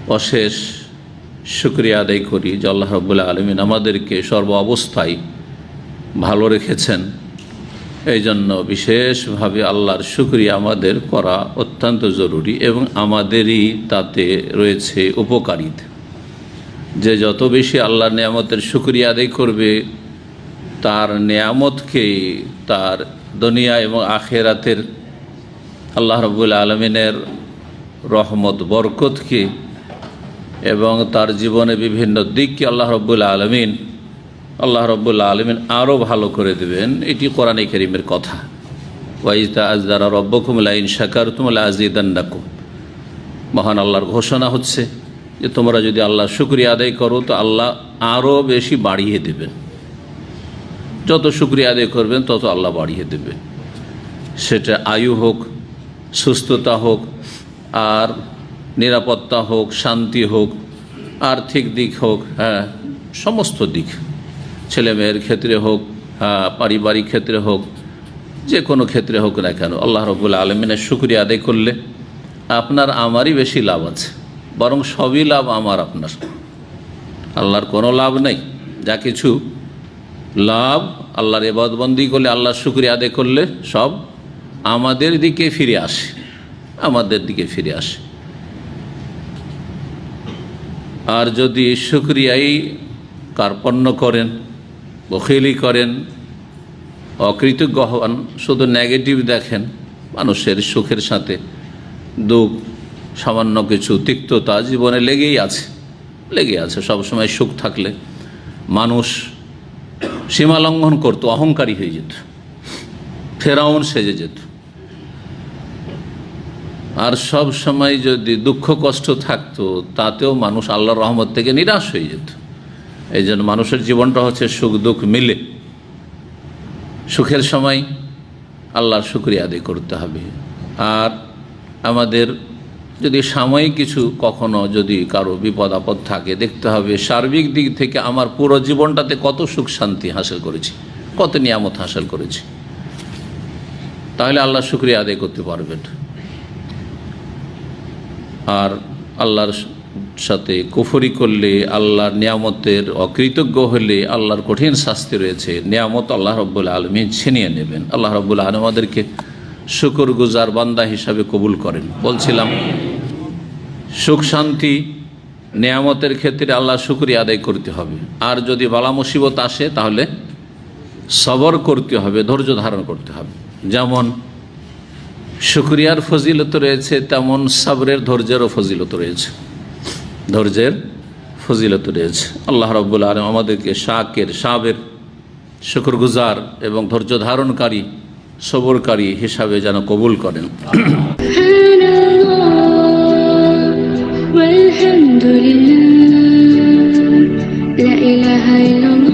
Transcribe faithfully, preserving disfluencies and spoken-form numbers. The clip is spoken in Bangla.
অশেষ শুকরিয়া আদায় করি যে আল্লাহ রাব্বুল আলামিন আমাদেরকে সর্ব অবস্থায় ভালো রেখেছেন। এই জন্য বিশেষভাবে আল্লাহর শুকরিয়া আমাদের করা অত্যন্ত জরুরি এবং আমাদেরই তাতে রয়েছে উপকারিতা। যে যত বেশি আল্লাহর নেয়ামতের শুকরিয়া আদায় করবে, তার নেয়ামতকে, তার দুনিয়া এবং আখিরাতের আল্লাহ রাব্বুল আলামিনের রহমত বরকতকে এবং তার জীবনে বিভিন্ন দিককে আল্লাহ রাব্বুল আলামিন আল্লাহ রাব্বুল আলামিন আরও ভালো করে দেবেন। এটি কোরআনে কারীমের কথা। ওয়াইজ তাআজ্জারা রাব্বুকুম লাইন শাকারতুম লাযিদান্নাকুম। মহান আল্লাহর ঘোষণা হচ্ছে যে তোমরা যদি আল্লাহর শুকরিয়া আদায় করো তো আল্লাহ আরও বেশি বাড়িয়ে দেবেন। যত শুকরিয়া আদায় করবেন তত আল্লাহ বাড়িয়ে দেবেন। সেটা আয়ু হোক, সুস্থতা হোক, আর নিরাপত্তা হোক, শান্তি হোক, আর্থিক দিক হোক, হ্যাঁ সমস্ত দিক, ছেলে মেয়ের ক্ষেত্রে হোক, হ্যাঁ পারিবারিক ক্ষেত্রে হোক, যে কোনো ক্ষেত্রে হোক না কেন, আল্লাহ রাব্বুল আলামিনের শুকরিয়া আদায় করলে আপনার আমারই বেশি লাভ আছে, বরং সবই লাভ আমার আপনার। আল্লাহর কোনো লাভ নেই। যা কিছু লাভ আল্লাহর ইবাদতবন্দি করলে, আল্লাহর শুকরিয়া আদায় করলে সব আমাদের দিকে ফিরে আসে, আমাদের দিকে ফিরে আসে। আর যদি শুকরিয়াই কার্পণ্য করেন, বখিলি করেন, অকৃতজ্ঞ হন, শুধু নেগেটিভ দেখেন, মানুষের সুখের সাথে দুঃখ, সামান্য কিছু তিক্ততা জীবনে লেগেই আছে, লেগে আছে। সবসময় সুখ থাকলে মানুষ সীমা লঙ্ঘন করতো, অহংকারী হয়ে যেত, ফেরাউন সেজে যেত। আর সব সময় যদি দুঃখ কষ্ট থাকতো তাতেও মানুষ আল্লাহর রহমত থেকে নিরাশ হয়ে যেত। এই জন্য মানুষের জীবনটা হচ্ছে সুখ দুঃখ মিলে। সুখের সময় আল্লাহর শুকরিয়া আদায় করতে হবে। আর আমাদের যদি সাময়িক কিছু কখনো যদি কারো বিপদ আপদ থাকে, দেখতে হবে সার্বিক দিক থেকে আমার পুরো জীবনটাতে কত সুখ শান্তি হাসিল করেছি, কত নিয়ামত হাসিল করেছি, তাহলে আল্লাহর শুকরিয়া আদায় করতে পারবেন। আর আল্লাহর সাথে কুফরি করলে, আল্লাহর নিয়ামতের অকৃতজ্ঞ হলে আল্লাহর কঠিন শাস্তি রয়েছে। নিয়ামত আল্লাহ রাব্বুল আলামিন ছিনিয়ে নেবেন। আল্লাহ রাব্বুল আলামিন আমাদেরকে শুকরগুজার বান্দা হিসাবে কবুল করেন। বলছিলাম সুখ শান্তি নিয়ামতের ক্ষেত্রে আল্লাহর শুকরিয়া আদায় করতে হবে। আর যদি বালা মুসিবত আসে তাহলে সবর করতে হবে, ধৈর্য ধারণ করতে হবে। যেমন শুকরিয়ার ফজিলত রয়েছে, তেমন সবরের ধৈর্যেরও ফজিলত রয়েছে, ধৈর্যের ফজিলত রয়েছে। আল্লাহ রাব্বুল আলামিন আমাদেরকে শাকির, সাবের, শুকরগুজার এবং ধৈর্য ধারণকারী, সবরকারী হিসাবে যেন কবুল করেন। আলহামদুলিল্লাহ, লা ইলাহা ইল্লাল্লাহ।